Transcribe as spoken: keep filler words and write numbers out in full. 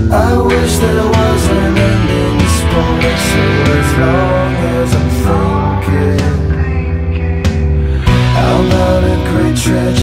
I wish there was an ending spot, so as long as I'm thinking out loud, a great tragedy.